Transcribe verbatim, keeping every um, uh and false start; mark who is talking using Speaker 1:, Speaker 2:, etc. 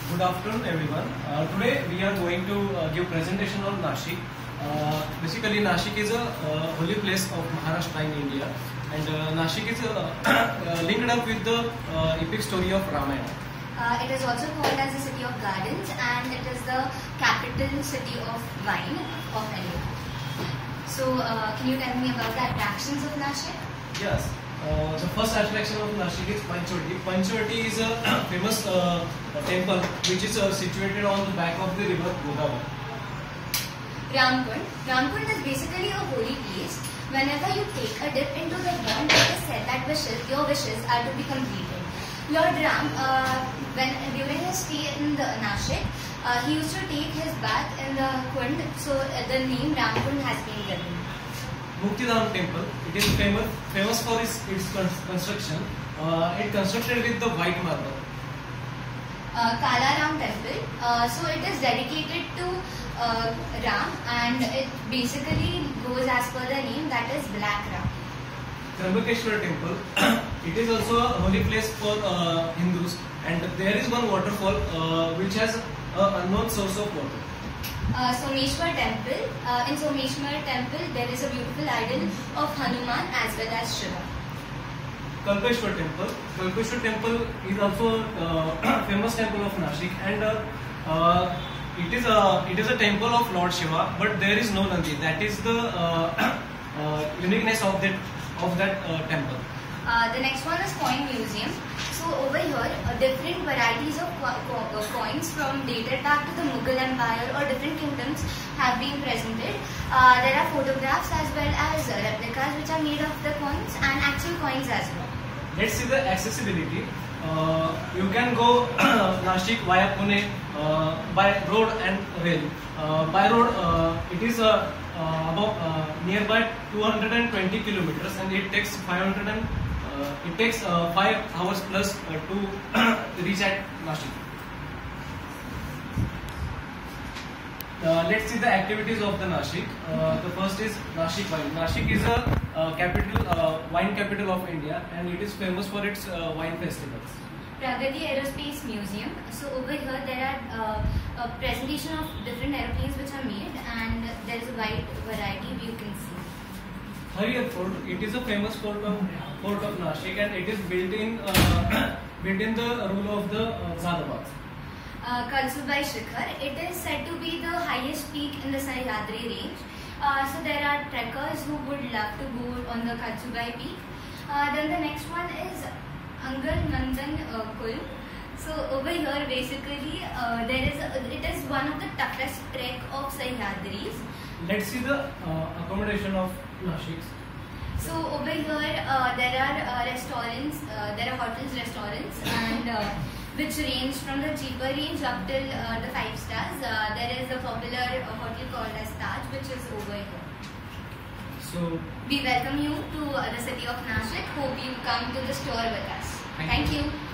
Speaker 1: Good afternoon, everyone. Uh, today we are going to uh, give presentation on Nashik. Uh, basically, Nashik is a uh, holy place of Maharashtra in India, and uh, Nashik is uh, uh, linked up with the uh, epic story of Ramayana.
Speaker 2: Uh, it is also called as the city of gardens, and it is the capital city of wine of India. So, uh, can you tell me about the attractions of Nashik?
Speaker 1: Yes. Uh, the first attraction of Nashik is Panchvati. Panchvati is a famous uh, temple which is uh, situated on the back of the river Godavari.
Speaker 2: Ramkund. Ramkund is basically a holy place. Whenever you take a dip into the pond, it is said that wishes, your wishes are to be completed. Lord Ram, uh, when during his stay in the Nashik, uh, he used to take his bath in the Kund, so uh, the name Ramkund has been given.
Speaker 1: Muktidham temple, it is famous famous for its, its construction. Uh, it constructed with the white marble.
Speaker 2: Uh, Kalaram temple, uh, so it is dedicated to uh, Ram, and it basically goes as per the name, that is Black Ram.
Speaker 1: Trambakeshwar temple, it is also a holy place for uh, Hindus, and there is one waterfall uh, which has an unknown source of water.
Speaker 2: Uh, Someshwar temple, uh, in Someshwar temple there is a beautiful idol of Hanuman as well as Shiva.
Speaker 1: Kalpeshwar temple, Kalpeshwar temple is also a uh, famous temple of Nashik, and uh, uh, it is a it is a temple of Lord Shiva, but there is no Nandi. That is the uh, uh, uniqueness of that of that uh, temple.
Speaker 2: Uh, the next one is coin museum. So over here, uh, different varieties of co co coins from dated back to the Mughal Empire or different kingdoms have been presented. Uh, there are photographs as well as uh, replicas which are made of the coins and actual coins as well.
Speaker 1: Let's see the accessibility. Uh, you can go Nashik via Pune uh, by road and rail. Uh, by road, uh, it is uh, uh, about uh, nearby two hundred twenty kilometers, and it takes five hundred and uh, it takes uh, five hours plus uh, to reach at Nashik. Uh, let's see the activities of the Nashik. Uh, the first is Nashik wine. Nashik is a uh, capital, uh, wine capital of India, and it is famous for its uh, wine festivals.
Speaker 2: Pragati Aerospace Museum. So over here there are uh, a presentation of different aeroplanes which are made, and there is a wide variety you can see.
Speaker 1: Harihar Fort, it is a famous fort of fort of Nashik, and it is built in uh, built in the rule of the uh, Zadabad.
Speaker 2: Uh, Kalsubai Shikhar, it is said to be the highest peak in the Sahyadri range. Uh, so there are trekkers who would love to go on the Kalsubai peak. Uh, then the next one is Angal Nandan uh, Kul. So over here basically uh, there is a, it is one of the toughest trek of Sahyadris.
Speaker 1: Let's see the uh, accommodation of Nashik.
Speaker 2: So over here uh, there are uh, restaurants, uh, there are hotels, restaurants, and uh, which range from the cheaper range up till uh, the five stars. Uh, there is a popular uh, hotel called as Taj, which is over here.
Speaker 1: So
Speaker 2: we welcome you to uh, the city of Nashik. Hope you come to the store with us.
Speaker 1: Thank
Speaker 2: Thank
Speaker 1: you.
Speaker 2: you.